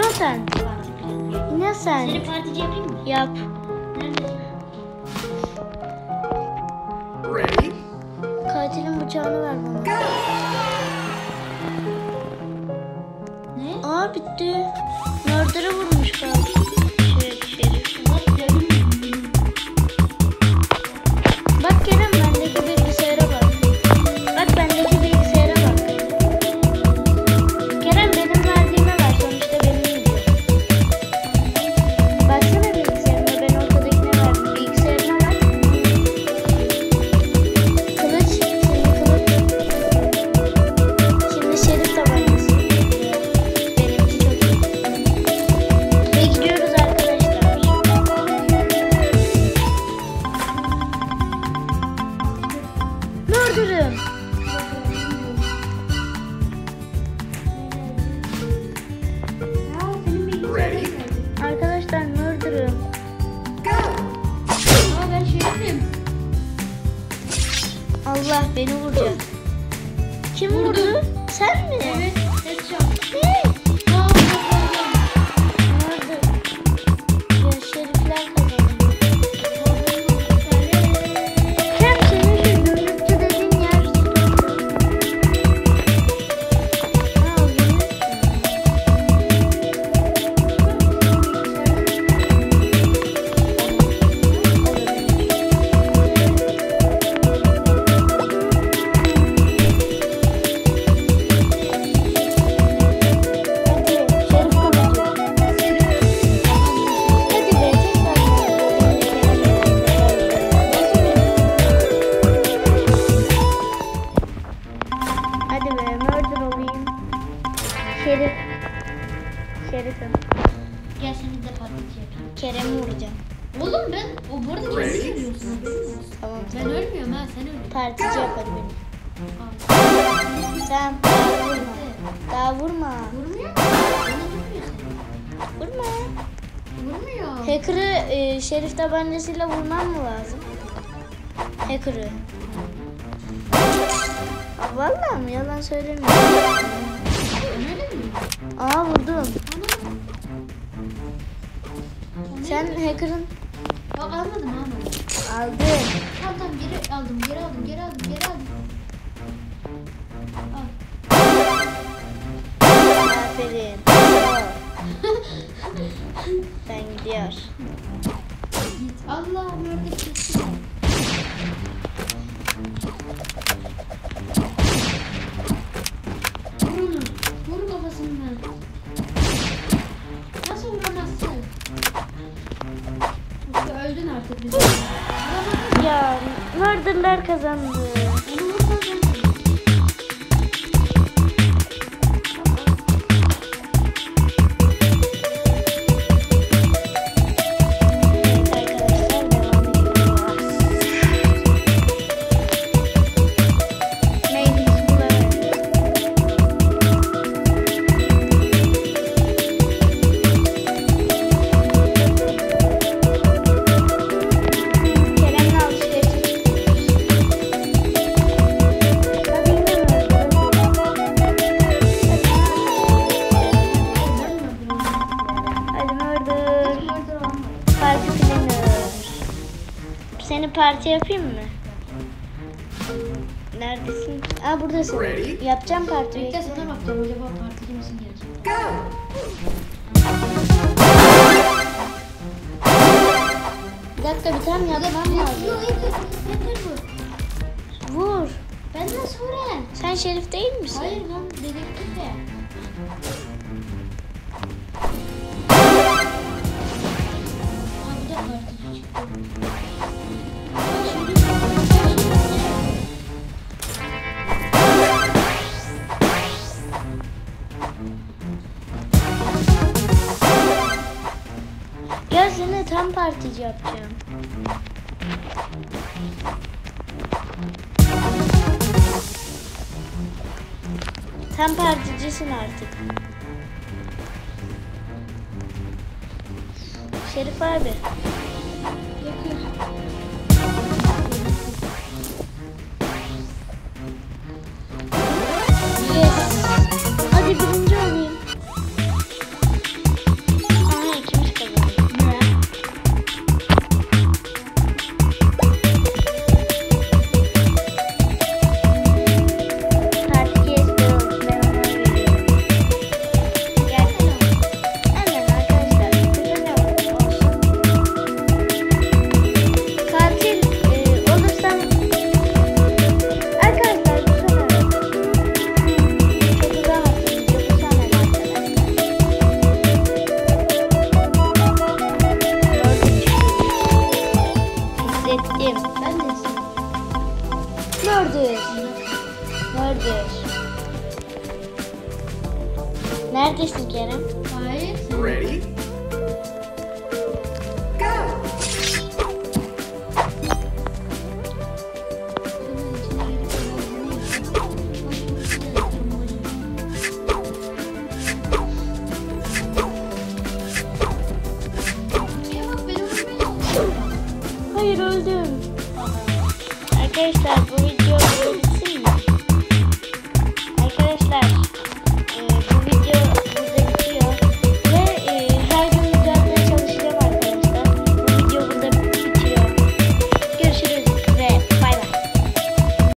Innocent. Innocent. Seni partici yapayım mı? Yap. Nerede? Ready? Katilin bıçağını ver bana. Ne? Aa bitti. Murder'ı vurmuş galiba. Şerif. Bak Kerem bendeki bilgisayara bak. Bak bendeki bilgisayara bak. Kerem benim verdiğime ver. Sonuçta benim diyor. Baksana bilgisayarıma ben ortadakine verdim. Bilgisayarına bak. Kılıç. Şimdi kılıç. Şimdi şerif tabancası. Benimki çok iyi. Ve gidiyoruz arkadaşlar. Murder'ım. Ready? Arkadaşlar murder'ım. Aa ben şerifim. Allah beni vuracak. Kim vurdu? Sen mi? Evet. Headshot. Ne? Aa Murder. Ya şerifler kazandı. Kerem senin şu gümrükçü dediğin yer tutuyordu. Ha o gümrük. Hadi şerif kapatıyor. Hadi be hadi be murder olayım. Şerif. Şerifim. Gel seni de partici yapayım. Kerem'i vuracağım. Oğlum ben o bu arada beni Ready? seviyorsun. Haberin olsun. Tamam. Ben ölmüyorum ha sen öl. Partici yap hadi beni. Aa, Tamam. Daha vurma. Daha vurma. vurmuyor. Bana vurmuyor seni. Vurma. Vurmuyor. Hacker'ı şerif tabancasıyla vurmam mı lazım? Hacker'ı. Aa, vallahi mi? Yalan söylemiyorum. Ben öyle miyim? Aa vurdum. Ana. Sen hacker'ın Bak almadım almadım. aldın. Tamam tamam geri aldım geri aldım geri aldım geri aldım. Al. Aferin. Ben gidiyor. Git. Allah nerede kesin. Vur onu. Vur kafasından. Nasıl vuramazsın? Yoksa öldün artık bize. Vuramazsın. Ya murderlar kazandı. Onu vur kazandın. Evet arkadaşlar devam ediyoruz. Neyimizi bulamadık. Kerem'le alışverişe çıkıyoruz. Hadi yine mi Hadi murder. Parti planner. Seni parti yapayım mı? Neredesin? Aa buradasın. Ready? Yapacağım parti. Bekle sana bakacağım acaba partici misin gelecek. Bir dakika bir tane yapmam lazım. Yok yeter. Yeter bu. Vur. Benden sonra. Sen şerif değil misin? Hayır lan dedektif ya. Ha bu da partici çıktı. Aa, şerif. Gel seni tam partici yapacağım. Tam particisin artık. Şerif abi. Yakın. Yes. Hadi birinci olayım. Neredesin Kerem? Hayır. Sen. Ready? Go! Hayır öldüm. Arkadaşlar bu video